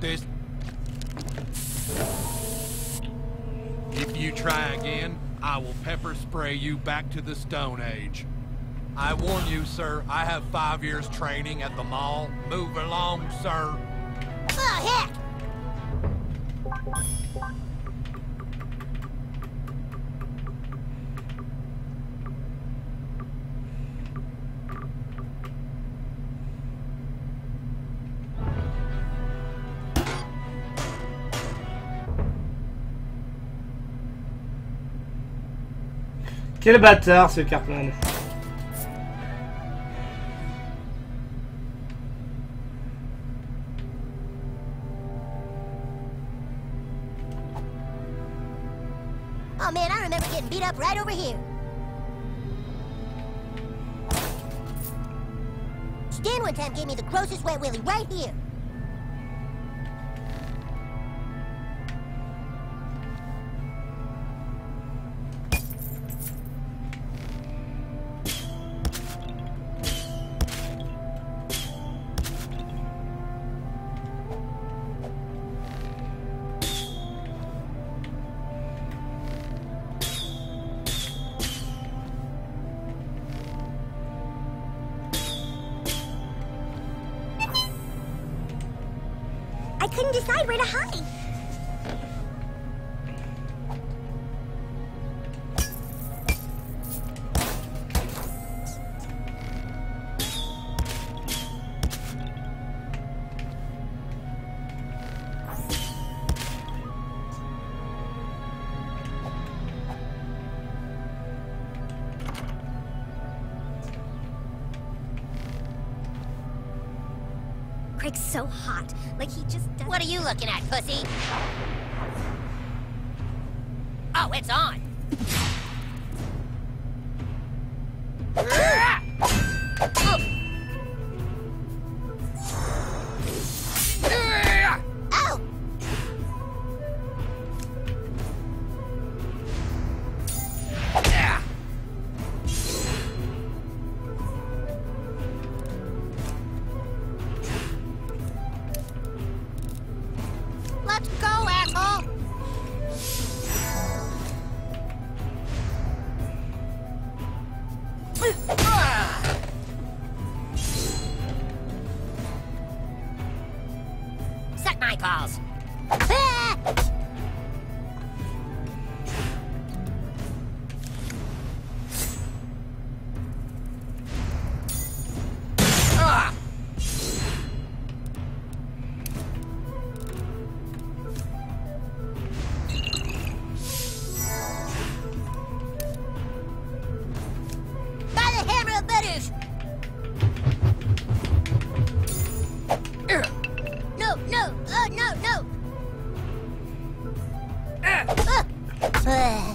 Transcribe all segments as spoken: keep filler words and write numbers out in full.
this. If you try again, I will pepper spray you back to the Stone Age. I warn you, sir, I have five years training at the mall. Move along, sir. Oh, heck! Quel bâtard ce Cartman. Oh man, I remember getting beat up right over here. Stan one time gave me the grossest wet willy right here. I couldn't decide where to hide. Craig's so hot, like he just doesn't... What are you looking at, pussy? Oh, it's on! Ow! Let's go, asshole! Suck my balls. By the hammer of Butters! No, no, uh, no, no! Uh. Uh.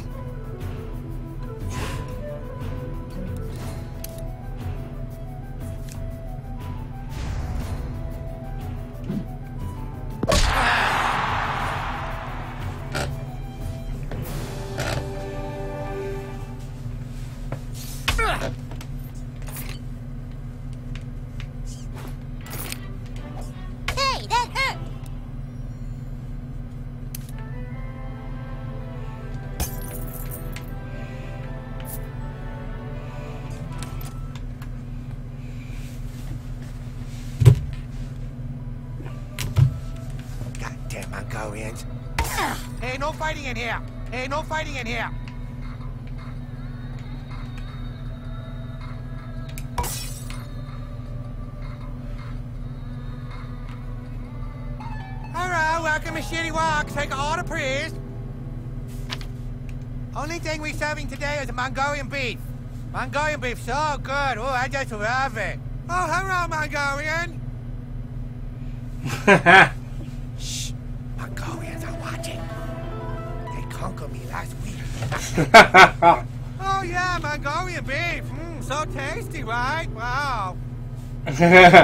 Hey, that hurt! Goddamn Mongolians. Hey, no fighting in here! Hey, no fighting in here! Alright, welcome to Shitty Walks. Take an order, please. Only thing we're serving today is Mongolian beef. Mongolian beef, so good. Oh, I just love it. Oh, hello, Mongolian. Shh. Mongolians are watching. They conquered me last week. Oh, yeah, Mongolian beef. Mmm, so tasty, right? Wow. It's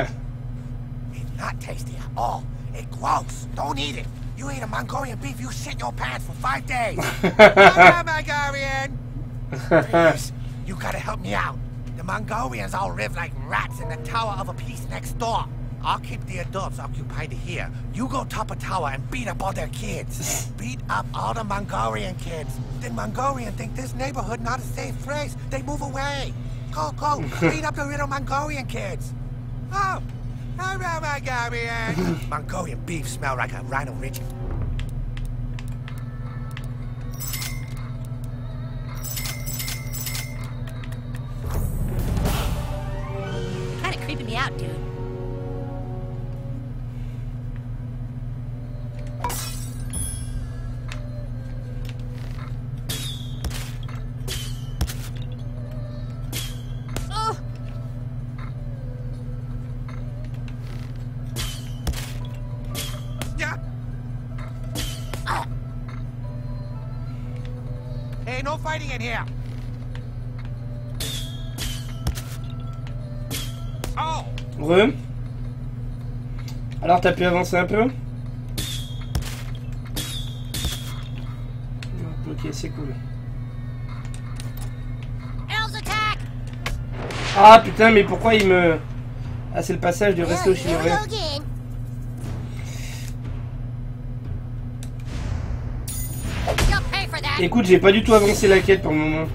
not tasty at all. It's gross. Don't eat it. You eat a Mongolian beef, you shit your pants for five days. Hello, Mongolian. Please, you gotta help me out. The Mongolians all live like rats in the Tower of a Peace next door. I'll keep the adults occupied here. You go top a tower and beat up all their kids. Beat up all the Mongolian kids. The Mongolian think this neighborhood not a safe place. They move away. Go, go, beat up the little Mongolian kids. Oh, hello, Mongolian. Mongolian beef smell like a rhino ridge. Kinda creeping me out, dude. Hey, no fighting in here. Oh. Re. Alors t'as pu avancer un peu? Ok, c'est cool. Ah putain, mais pourquoi il me... Ah, c'est le passage du resto chinois. Écoute, j'ai pas du tout avancé la quête pour le moment.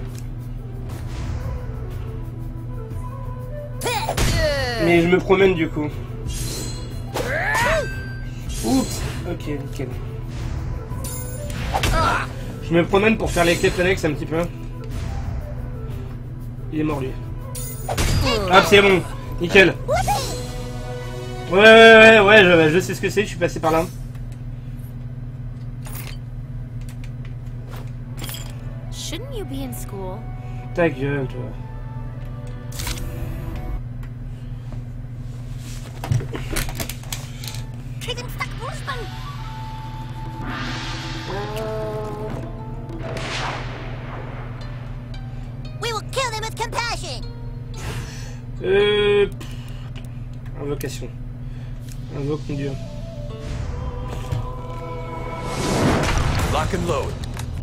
Mais je me promène du coup. Oups. Ok, nickel. Je me promène pour faire les quêtes annexes un petit peu. Il est mort lui. Ah, c'est bon. Nickel. Ouais, ouais, ouais, ouais, je, je sais ce que c'est, je suis passé par là. Shouldn't you be in school? Ta gueule, toi. Euh... Invocation. Invoque mon dieu. Lock and load.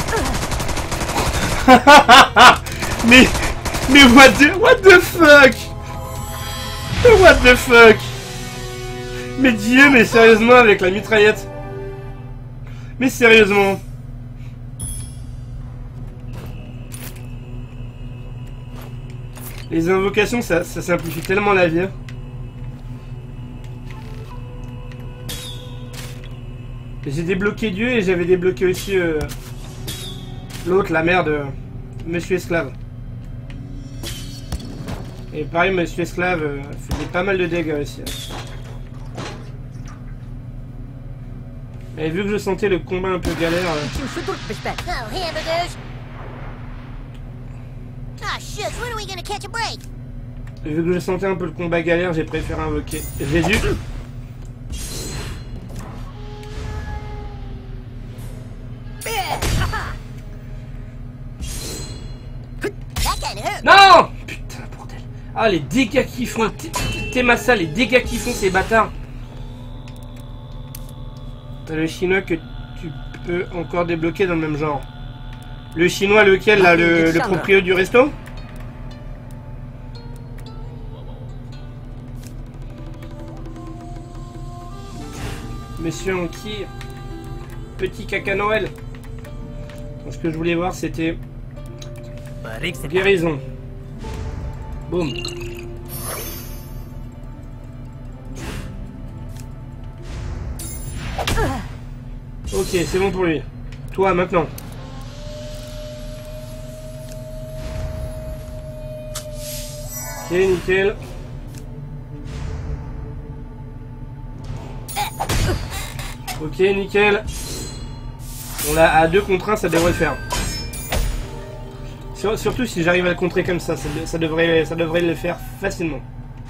mais... Mais what the... What the fuck? What the fuck? Mais Dieu, mais sérieusement avec la mitraillette. Mais sérieusement. Les invocations, ça, ça simplifie tellement la vie. J'ai débloqué Dieu et j'avais débloqué aussi euh, l'autre, la mère de Monsieur Esclave. Et pareil, Monsieur Esclave euh, faisait pas mal de dégâts aussi. Et vu que je sentais le combat un peu galère... Euh... Vu que je sentais un peu le combat galère, j'ai préféré invoquer Jésus. Non! Putain, bordel. Ah, les dégâts qu'ils font. T'es massa, les dégâts qu'ils font, ces bâtards. T'as le chinois que tu peux encore débloquer dans le même genre. Le chinois, lequel, là, le, le propriétaire du resto? Monsieur Anki, petit caca Noël. Donc, ce que je voulais voir, c'était guérison. Boum. Ok, c'est bon pour lui. Toi, maintenant. Ok, nickel. Ok, nickel. On l'a à deux contre un, ça devrait le faire. Sur, surtout si j'arrive à le contrer comme ça, ça, ça, devrait, ça devrait le faire facilement.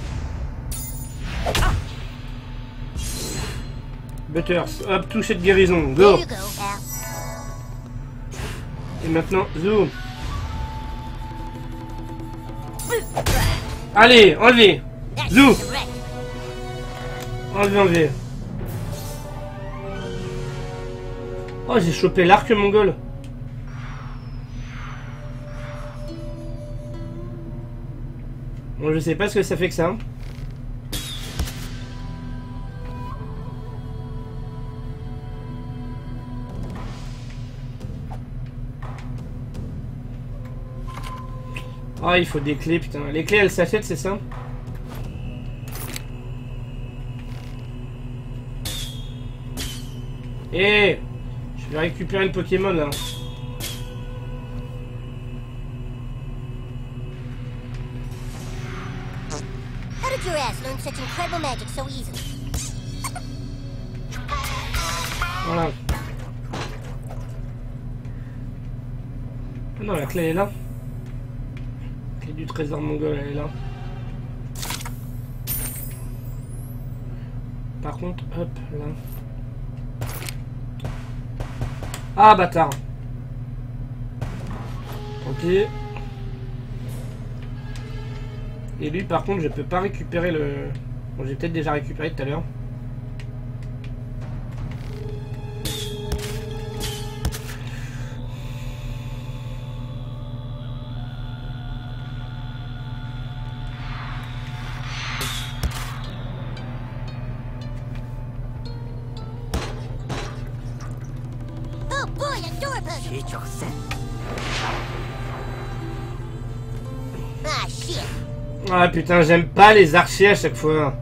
Butters, hop, toucher de guérison, go. Et maintenant, zoom. Allez, enlevez. Zou. Enlevez, enlevez. Oh, j'ai chopé l'arc mongol. Bon, je sais pas ce que ça fait que ça. Ah, il faut des clés, putain. Les clés, elles s'achètent, c'est ça? Eh, je vais récupérer le Pokémon, là. How did your ass learn such incredible magic so easily? Voilà. Ah non, la clé est là. La clé du trésor mongol, elle est là. Par contre, hop, là. Ah, bâtard. Tant pis. Et lui, par contre, je peux pas récupérer le... Bon, j'ai peut-être déjà récupéré tout à l'heure. Oh boy, a door puzzle! Ah shit! Ah putain, j'aime pas les archers à chaque fois.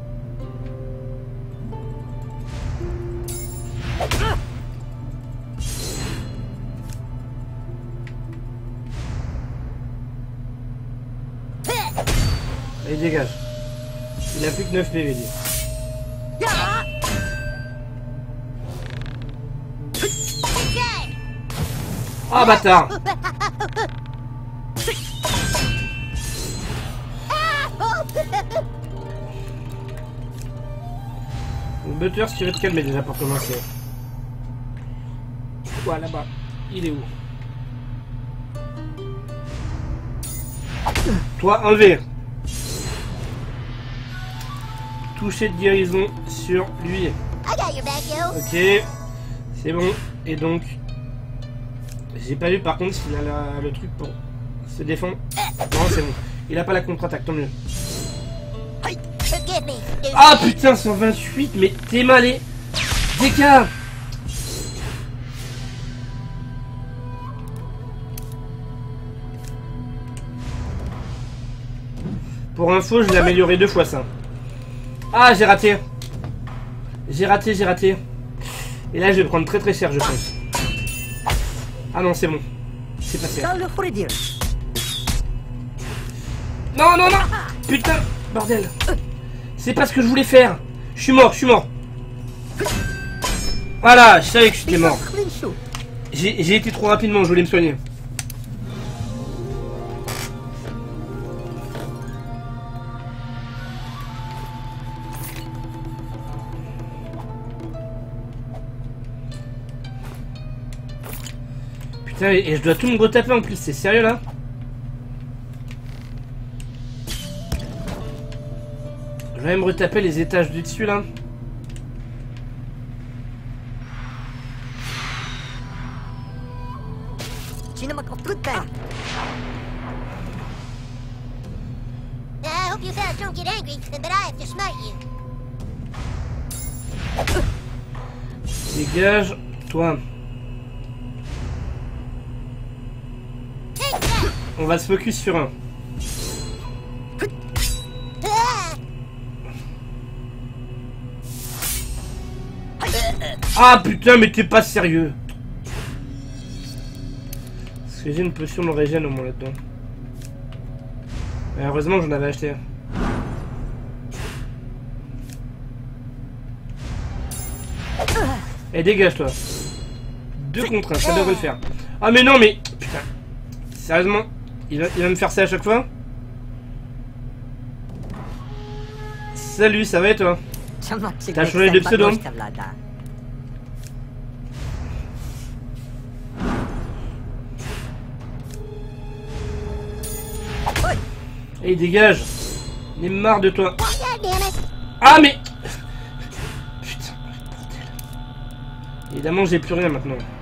Allez, dégage. Il a plus que neuf P V. Ah, bâtard. Butter, si tu veux te calmer déjà pour commencer. Quoi, là-bas? Il est où? Toi, enlever. Toucher de guérison sur lui. I got your back, yo. Ok, c'est bon. Et donc, j'ai pas vu par contre s'il a la- le truc pour se défendre. Non, c'est bon. Il a pas la contre-attaque, tant mieux. Forgive me. There's Ah putain, cent vingt-huit, mais t'es malé. Dégâts. Pour info, je l'ai amélioré deux fois ça. Ah, j'ai raté. J'ai raté, j'ai raté. Et là, je vais prendre très très cher, je pense. Ah non, c'est bon. C'est passé. Non, non, non. Putain, bordel. C'est pas ce que je voulais faire. Je suis mort, je suis mort. Voilà, je savais que j'étais mort. J'ai j'ai été trop rapidement, je voulais me soigner. Putain, et je dois tout me retaper en plus, c'est sérieux là? Je vais me retaper les étages du dessus là. I hope you fellas don't get angry, but I have to smite you. Dégage, toi. Take that! On va se focus sur un. Ah! Ah putain, mais t'es pas sérieux. Parce que j'ai une potion de régène au moins là-dedans. Mais heureusement j'en avais acheté. Et dégage toi. Deux contre un, ça devrait le faire. Ah mais non mais... Putain. Sérieusement, il va, il va me faire ça à chaque fois? Salut, ça va et toi? T'as changé de pseudo? Et dégage. Il est marre de toi. God damn it! Ah mais... Putain, bordel. Évidemment j'ai plus rien maintenant.